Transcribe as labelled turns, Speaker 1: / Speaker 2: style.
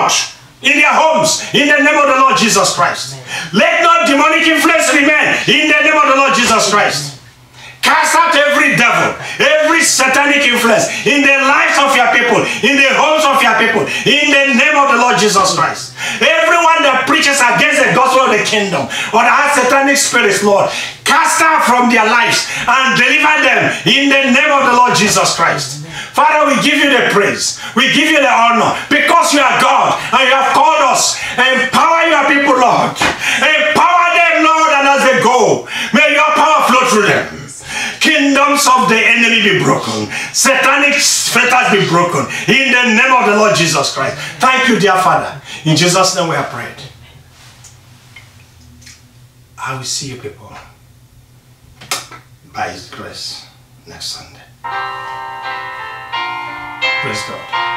Speaker 1: church, in their homes, in the name of the Lord Jesus Christ. Let no demonic influence remain in the name of the Lord Jesus Christ. Cast out every devil, every satanic influence in the lives of your people, in the homes of your people, in the name of the Lord Jesus Christ. Everyone that preaches against the gospel of the kingdom or that has satanic spirits, Lord, cast out from their lives and deliver them in the name of the Lord Jesus Christ. Father, we give you the praise. We give you the honor because you are God and you have called us. Empower your people, Lord. Empower them, Lord, and as they go, may your power flow through them. Kingdoms of the enemy be broken. Satanic fetters be broken. In the name of the Lord Jesus Christ. Thank you, dear Father. In Jesus' name we have prayed. I will see you people by His grace next Sunday. Praise God.